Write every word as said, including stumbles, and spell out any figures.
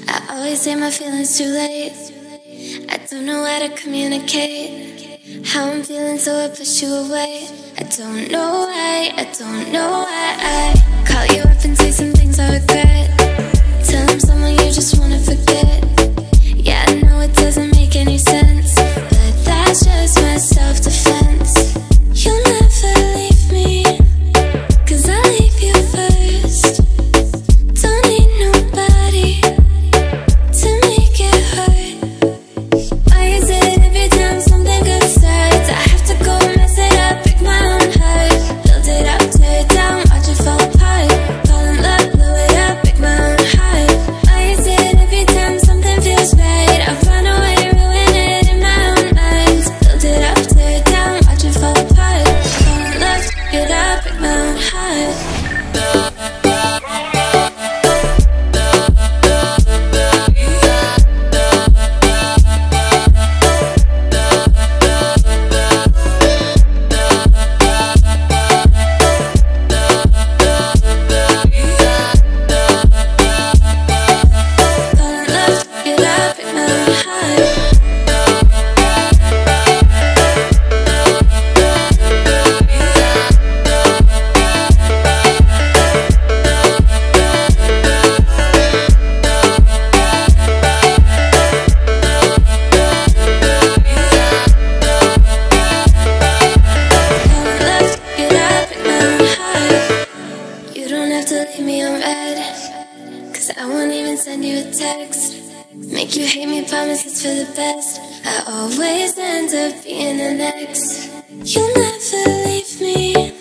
I always say my feelings too late. I don't know how to communicate how I'm feeling, so I push you away. I don't know why, I don't know why I call you up and say some things I regret. Tell them someone you just wanna forget. Yeah, I know it doesn't make any sense, but that's just my self-defense. You'll never leave me, cause I leave you first. Don't need nobody to make it hurt. Why is it every time something good starts, I have to go mess it up, break my own heart? Build it up, tear it down, watch it fall apart. Fall in love, blow it up, break my own heart. Why is it every time something feels right, I run away, ruin it in my own mind? Build it up, tear it down, watch it fall apart. Fall in love, get up, break my own heart. I won't even send you a text. Make you hate me, promise it's for the best. I always end up being the next. You'll never leave me.